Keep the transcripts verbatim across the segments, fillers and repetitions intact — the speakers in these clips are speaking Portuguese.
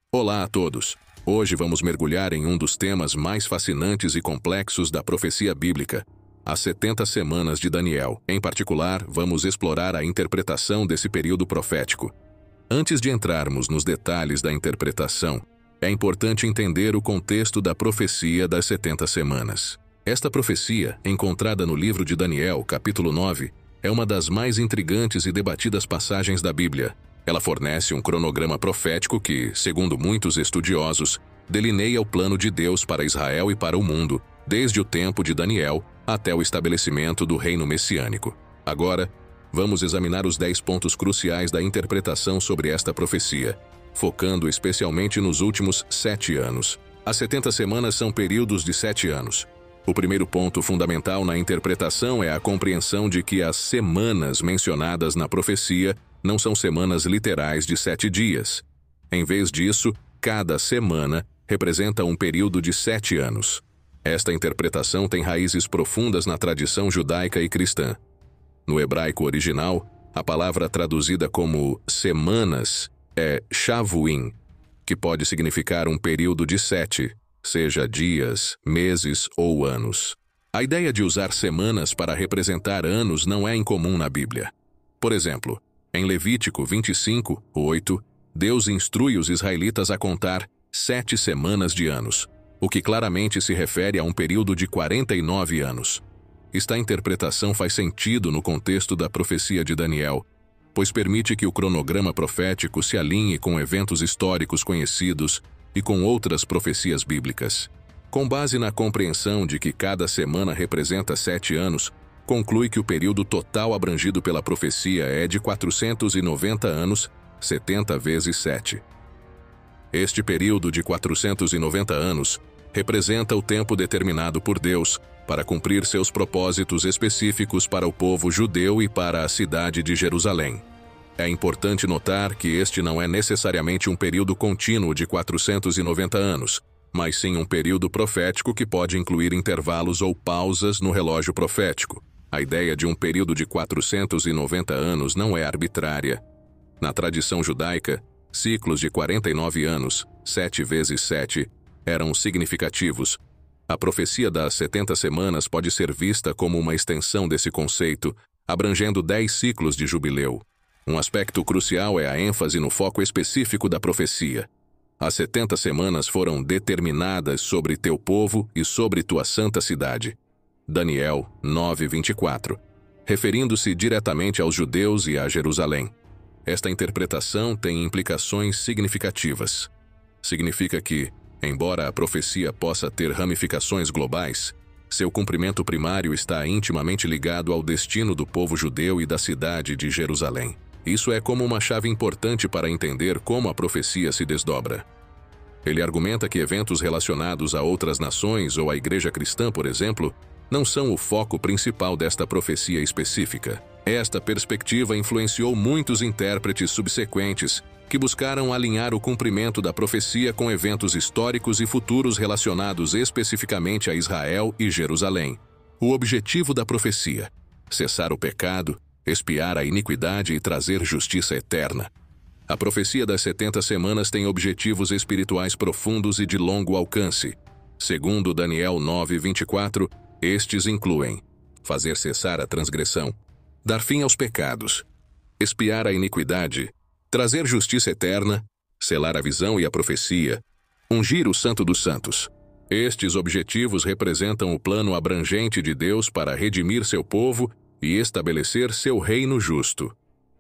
Olá a todos! Hoje vamos mergulhar em um dos temas mais fascinantes e complexos da profecia bíblica, as setenta semanas de Daniel. Em particular, vamos explorar a interpretação desse período profético. Antes de entrarmos nos detalhes da interpretação, é importante entender o contexto da profecia das setenta semanas. Esta profecia, encontrada no livro de Daniel, capítulo nove, é uma das mais intrigantes e debatidas passagens da Bíblia. Ela fornece um cronograma profético que, segundo muitos estudiosos, delineia o plano de Deus para Israel e para o mundo, desde o tempo de Daniel até o estabelecimento do reino messiânico. Agora, vamos examinar os dez pontos cruciais da interpretação sobre esta profecia, focando especialmente nos últimos sete anos. As setenta semanas são períodos de sete anos. O primeiro ponto fundamental na interpretação é a compreensão de que as semanas mencionadas na profecia não são semanas literais de sete dias. Em vez disso, cada semana representa um período de sete anos. Esta interpretação tem raízes profundas na tradição judaica e cristã. No hebraico original, a palavra traduzida como semanas é shavuim, que pode significar um período de sete, seja dias, meses ou anos. A ideia de usar semanas para representar anos não é incomum na Bíblia. Por exemplo, em Levítico vinte e cinco, oito, Deus instrui os israelitas a contar sete semanas de anos, o que claramente se refere a um período de quarenta e nove anos. Esta interpretação faz sentido no contexto da profecia de Daniel, pois permite que o cronograma profético se alinhe com eventos históricos conhecidos e com outras profecias bíblicas. Com base na compreensão de que cada semana representa sete anos, conclui que o período total abrangido pela profecia é de quatrocentos e noventa anos, setenta vezes sete. Este período de quatrocentos e noventa anos representa o tempo determinado por Deus para cumprir seus propósitos específicos para o povo judeu e para a cidade de Jerusalém. É importante notar que este não é necessariamente um período contínuo de quatrocentos e noventa anos, mas sim um período profético que pode incluir intervalos ou pausas no relógio profético. A ideia de um período de quatrocentos e noventa anos não é arbitrária. Na tradição judaica, ciclos de quarenta e nove anos, sete vezes sete, eram significativos. A profecia das setenta semanas pode ser vista como uma extensão desse conceito, abrangendo dez ciclos de jubileu. Um aspecto crucial é a ênfase no foco específico da profecia. As setenta semanas foram determinadas sobre teu povo e sobre tua santa cidade. Daniel nove, vinte e quatro, referindo-se diretamente aos judeus e a Jerusalém. Esta interpretação tem implicações significativas. Significa que, embora a profecia possa ter ramificações globais, seu cumprimento primário está intimamente ligado ao destino do povo judeu e da cidade de Jerusalém. Isso é como uma chave importante para entender como a profecia se desdobra. Ele argumenta que eventos relacionados a outras nações ou à igreja cristã, por exemplo, não são o foco principal desta profecia específica. Esta perspectiva influenciou muitos intérpretes subsequentes que buscaram alinhar o cumprimento da profecia com eventos históricos e futuros relacionados especificamente a Israel e Jerusalém. O objetivo da profecia: cessar o pecado, expiar a iniquidade e trazer justiça eterna. A profecia das setenta semanas tem objetivos espirituais profundos e de longo alcance. Segundo Daniel nove, vinte e quatro, estes incluem fazer cessar a transgressão, dar fim aos pecados, expiar a iniquidade, trazer justiça eterna, selar a visão e a profecia, ungir o Santo dos Santos. Estes objetivos representam o plano abrangente de Deus para redimir seu povo e estabelecer seu reino justo.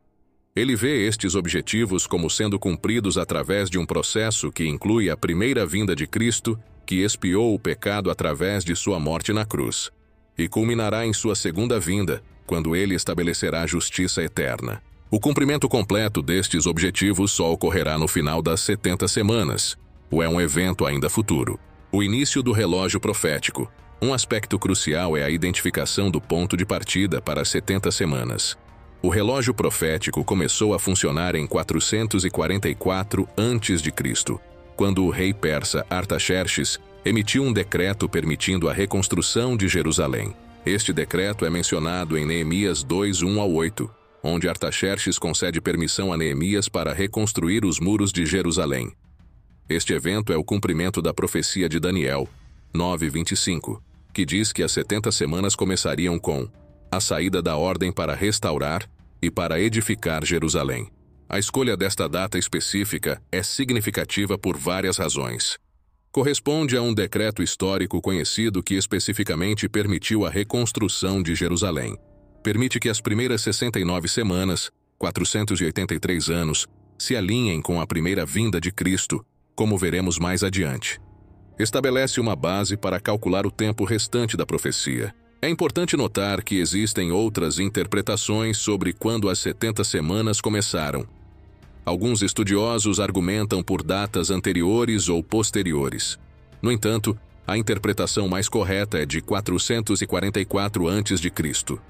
Ele vê estes objetivos como sendo cumpridos através de um processo que inclui a primeira vinda de Cristo, que expiou o pecado através de sua morte na cruz, e culminará em sua segunda vinda, quando ele estabelecerá justiça eterna. O cumprimento completo destes objetivos só ocorrerá no final das setenta semanas, ou é um evento ainda futuro. O início do relógio profético. Um aspecto crucial é a identificação do ponto de partida para as setenta semanas. O relógio profético começou a funcionar em quatrocentos e quarenta e quatro antes de Cristo, quando o rei persa Artaxerxes emitiu um decreto permitindo a reconstrução de Jerusalém. Este decreto é mencionado em Neemias dois, um ao oito, onde Artaxerxes concede permissão a Neemias para reconstruir os muros de Jerusalém. Este evento é o cumprimento da profecia de Daniel nove, vinte e cinco, que diz que as setenta semanas começariam com a saída da ordem para restaurar e para edificar Jerusalém. A escolha desta data específica é significativa por várias razões. Corresponde a um decreto histórico conhecido que especificamente permitiu a reconstrução de Jerusalém. Permite que as primeiras sessenta e nove semanas, quatrocentos e oitenta e três anos, se alinhem com a primeira vinda de Cristo, como veremos mais adiante. Estabelece uma base para calcular o tempo restante da profecia. É importante notar que existem outras interpretações sobre quando as setenta semanas começaram. Alguns estudiosos argumentam por datas anteriores ou posteriores. No entanto, a interpretação mais correta é de quatrocentos e quarenta e quatro antes de Cristo.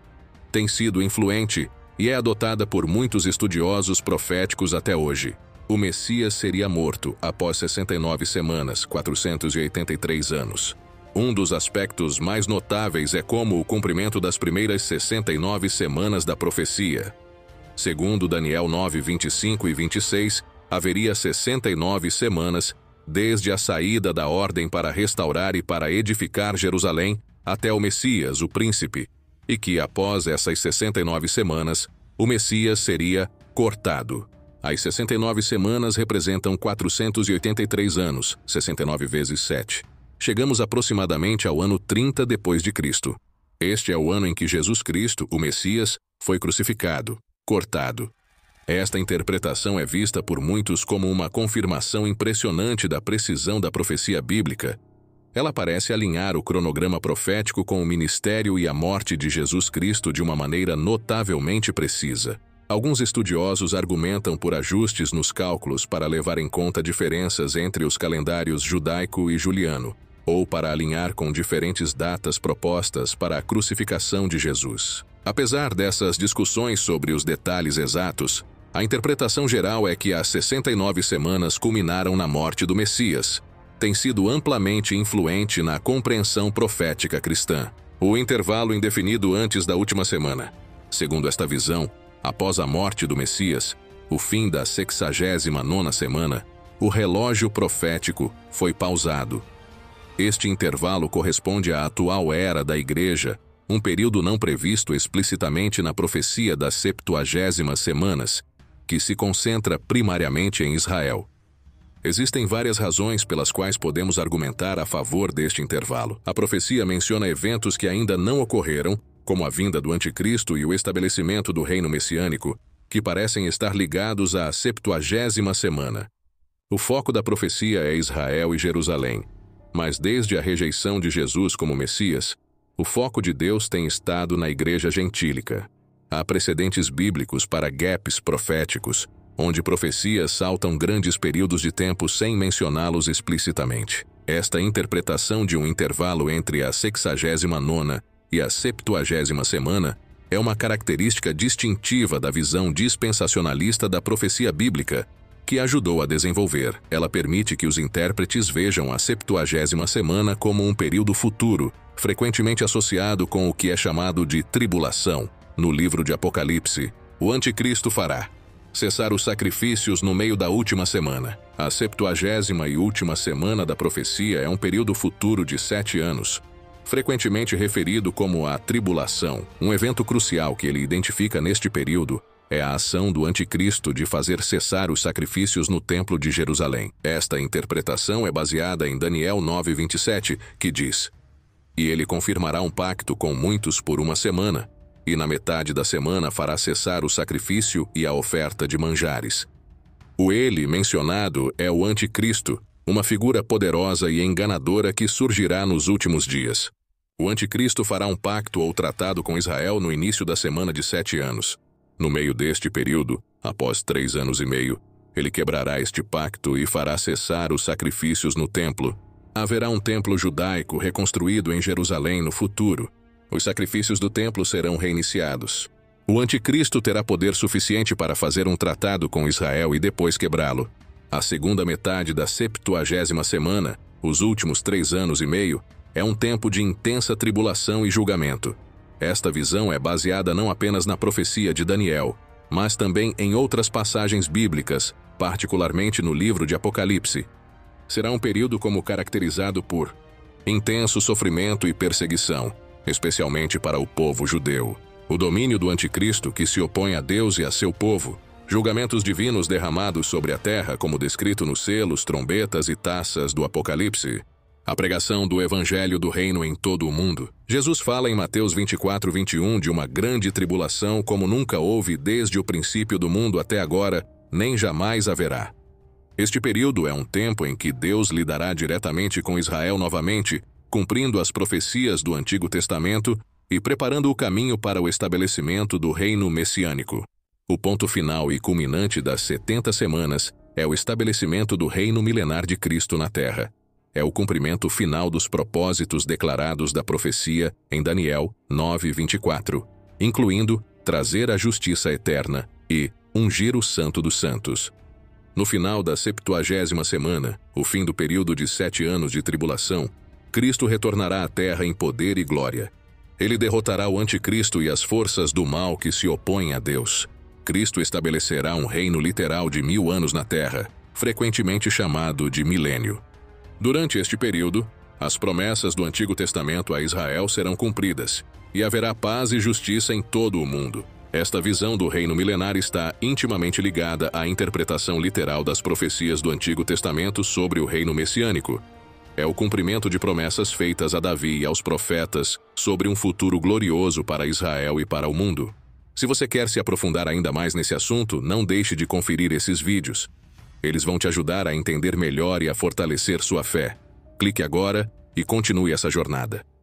Tem sido influente e é adotada por muitos estudiosos proféticos até hoje. O Messias seria morto após sessenta e nove semanas, quatrocentos e oitenta e três anos. Um dos aspectos mais notáveis é como o cumprimento das primeiras sessenta e nove semanas da profecia. Segundo Daniel nove, vinte e cinco e vinte e seis, haveria sessenta e nove semanas, desde a saída da ordem para restaurar e para edificar Jerusalém, até o Messias, o príncipe, e que após essas sessenta e nove semanas, o Messias seria cortado. As sessenta e nove semanas representam quatrocentos e oitenta e três anos, sessenta e nove vezes sete. Chegamos aproximadamente ao ano trinta depois de Cristo. Este é o ano em que Jesus Cristo, o Messias, foi crucificado, cortado. Esta interpretação é vista por muitos como uma confirmação impressionante da precisão da profecia bíblica. Ela parece alinhar o cronograma profético com o ministério e a morte de Jesus Cristo de uma maneira notavelmente precisa. Alguns estudiosos argumentam por ajustes nos cálculos para levar em conta diferenças entre os calendários judaico e juliano, ou para alinhar com diferentes datas propostas para a crucificação de Jesus. Apesar dessas discussões sobre os detalhes exatos, a interpretação geral é que as sessenta e nove semanas culminaram na morte do Messias. Tem sido amplamente influente na compreensão profética cristã. O intervalo indefinido antes da última semana. Segundo esta visão, após a morte do Messias, o fim da sexagésima nona semana, o relógio profético foi pausado. Este intervalo corresponde à atual era da Igreja, um período não previsto explicitamente na profecia das septuagésimas semanas, que se concentra primariamente em Israel. Existem várias razões pelas quais podemos argumentar a favor deste intervalo. A profecia menciona eventos que ainda não ocorreram, como a vinda do Anticristo e o estabelecimento do reino messiânico, que parecem estar ligados à septuagésima semana. O foco da profecia é Israel e Jerusalém, mas desde a rejeição de Jesus como Messias, o foco de Deus tem estado na Igreja gentílica. Há precedentes bíblicos para gaps proféticos, onde profecias saltam grandes períodos de tempo sem mencioná-los explicitamente. Esta interpretação de um intervalo entre a sexagésima nona e a septuagésima semana é uma característica distintiva da visão dispensacionalista da profecia bíblica, que ajudou a desenvolver. Ela permite que os intérpretes vejam a septuagésima semana como um período futuro, frequentemente associado com o que é chamado de tribulação. No livro de Apocalipse, o Anticristo fará cessar os sacrifícios no meio da última semana. A septuagésima e última semana da profecia é um período futuro de sete anos, frequentemente referido como a tribulação. Um evento crucial que ele identifica neste período é a ação do Anticristo de fazer cessar os sacrifícios no Templo de Jerusalém. Esta interpretação é baseada em Daniel nove, vinte e sete, que diz: "E ele confirmará um pacto com muitos por uma semana, e na metade da semana fará cessar o sacrifício e a oferta de manjares." O ele mencionado é o Anticristo, uma figura poderosa e enganadora que surgirá nos últimos dias. O Anticristo fará um pacto ou tratado com Israel no início da semana de sete anos. No meio deste período, após três anos e meio, ele quebrará este pacto e fará cessar os sacrifícios no templo. Haverá um templo judaico reconstruído em Jerusalém no futuro. Os sacrifícios do templo serão reiniciados. O Anticristo terá poder suficiente para fazer um tratado com Israel e depois quebrá-lo. A segunda metade da septuagésima semana, os últimos três anos e meio, é um tempo de intensa tribulação e julgamento. Esta visão é baseada não apenas na profecia de Daniel, mas também em outras passagens bíblicas, particularmente no livro de Apocalipse. Será um período como caracterizado por intenso sofrimento e perseguição, especialmente para o povo judeu. O domínio do anticristo que se opõe a Deus e a seu povo. Julgamentos divinos derramados sobre a terra, como descrito nos selos, trombetas e taças do Apocalipse. A pregação do Evangelho do Reino em todo o mundo. Jesus fala em Mateus vinte e quatro, vinte e um de uma grande tribulação como nunca houve desde o princípio do mundo até agora, nem jamais haverá. Este período é um tempo em que Deus lidará diretamente com Israel novamente, cumprindo as profecias do Antigo Testamento e preparando o caminho para o estabelecimento do reino messiânico. O ponto final e culminante das setenta semanas é o estabelecimento do reino milenar de Cristo na Terra. É o cumprimento final dos propósitos declarados da profecia em Daniel nove, vinte e quatro, incluindo trazer a justiça eterna e ungir o Santo dos Santos. No final da septuagésima semana, o fim do período de sete anos de tribulação, Cristo retornará à Terra em poder e glória. Ele derrotará o anticristo e as forças do mal que se opõem a Deus. Cristo estabelecerá um reino literal de mil anos na Terra, frequentemente chamado de milênio. Durante este período, as promessas do Antigo Testamento a Israel serão cumpridas, e haverá paz e justiça em todo o mundo. Esta visão do reino milenar está intimamente ligada à interpretação literal das profecias do Antigo Testamento sobre o reino messiânico. É o cumprimento de promessas feitas a Davi e aos profetas sobre um futuro glorioso para Israel e para o mundo. Se você quer se aprofundar ainda mais nesse assunto, não deixe de conferir esses vídeos. Eles vão te ajudar a entender melhor e a fortalecer sua fé. Clique agora e continue essa jornada.